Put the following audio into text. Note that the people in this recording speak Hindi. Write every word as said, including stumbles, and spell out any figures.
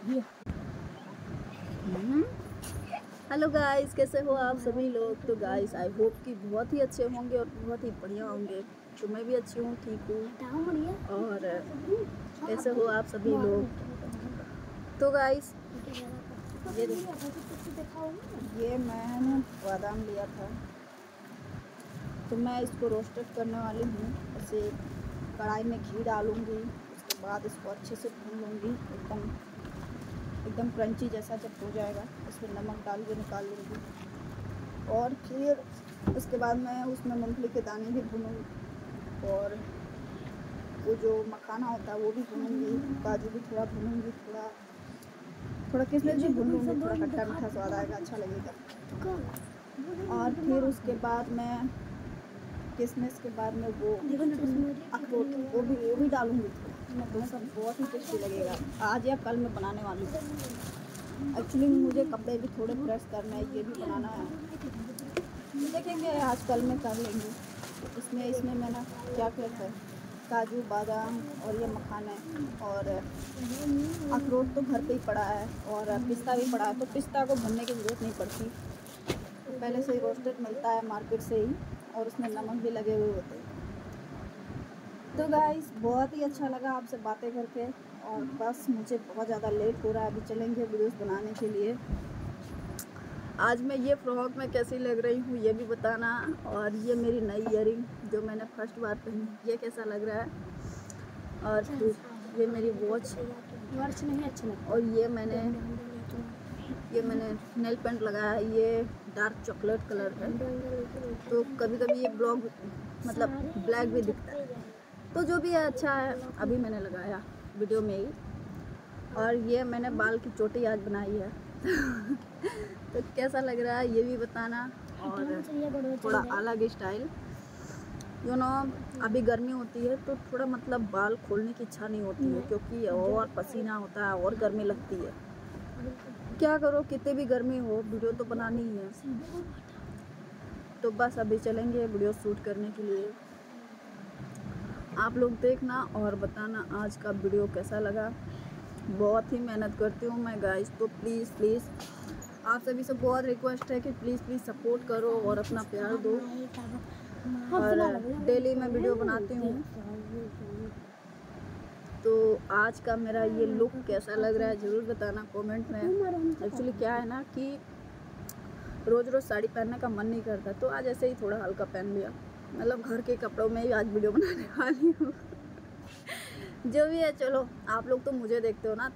हेलो गाइस, कैसे हो आप सभी लोग। तो गाइस आई होप कि बहुत ही अच्छे होंगे और बहुत ही बढ़िया होंगे। तो मैं भी अच्छी हूँ, ठीक हूँ। और कैसे हो आप सभी लोग। तो गाइस ये ये मैंने बादाम लिया था, तो मैं इसको रोस्टेड करने वाली हूँ। ऐसे कढ़ाई में घी डालूँगी, उसके बाद इसको अच्छे से भून लूँगी। एकदम एकदम क्रंची जैसा जब हो जाएगा, इसमें नमक डाल के निकाल लूँगी। और फिर उसके बाद मैं उसमें मूंगफली के दाने भी भूनूँगी, और वो जो मखाना होता है वो भी भूनूँगी, काजू भी थोड़ा भूनूँगी, थोड़ा थोड़ा किशमिश भी भून लूँगी। थोड़ा खट्टा मीठा स्वाद आएगा, अच्छा लगेगा। और फिर उसके बाद मैं किशमिश के बाद में वो अखरोट वो भी वो भी डालूँगी। तो सब बहुत ही टेस्टी लगेगा। आज या कल मैं बनाने वाली हूँ। एक्चुअली मुझे कपड़े भी थोड़े प्रेस करना है, ये भी बनाना है, देखेंगे आज कल में कर लेंगे। इसमें इसमें मैंने क्या क्या है, काजू बादाम और ये मखाने और अखरोट तो घर पे ही पड़ा है, और पिस्ता भी पड़ा है। तो पिस्ता को भुनने की ज़रूरत नहीं पड़ती, तो पहले से ही रोस्टेड मिलता है मार्केट से ही, और उसमें नमक भी लगे हुए होते हैं। तो गाइस बहुत ही अच्छा लगा आपसे बातें करके, और बस मुझे बहुत ज़्यादा लेट हो रहा है, अभी चलेंगे वीडियोस बनाने के लिए। आज मैं ये फ्रॉक में कैसी लग रही हूँ ये भी बताना। और ये मेरी नई ईयरिंग जो मैंने फर्स्ट बार पहनी, ये कैसा लग रहा है। और फिर ये मेरी वॉच वॉच नहीं अच्छा लगा। और ये मैंने ये मैंने नेल पेंट लगाया है, ये डार्क चॉकलेट कलर है। तो कभी कभी ये ब्लॉक मतलब ब्लैक भी दिखता है, तो जो भी है अच्छा है। अभी मैंने लगाया वीडियो में ही। और ये मैंने बाल की चोटी आज बनाई है तो कैसा लग रहा है ये भी बताना। और थोड़ा अलग स्टाइल, यू नो अभी गर्मी होती है तो थोड़ा मतलब बाल खोलने की इच्छा नहीं होती है, क्योंकि और पसीना होता है और गर्मी लगती है। क्या करो, कितनी भी गर्मी हो वीडियो तो बनानी ही है। तो बस अभी चलेंगे वीडियो शूट करने के लिए। आप लोग देखना और बताना आज का वीडियो कैसा लगा। बहुत ही मेहनत करती हूँ मैं गाइस, तो प्लीज़ प्लीज़ आप सभी से बहुत रिक्वेस्ट है कि प्लीज़ प्लीज़ सपोर्ट करो और अपना प्यार दो। और डेली मैं वीडियो बनाती हूँ। तो आज का मेरा ये लुक कैसा लग रहा है ज़रूर बताना कमेंट में। एक्चुअली क्या है ना कि रोज़ रोज़ साड़ी पहनने का मन नहीं करता, तो आज ऐसे ही थोड़ा हल्का पहन लिया। मतलब घर के कपड़ों में ही आज वीडियो बनाने वाली हूँ जो भी है, चलो आप लोग तो मुझे देखते हो ना,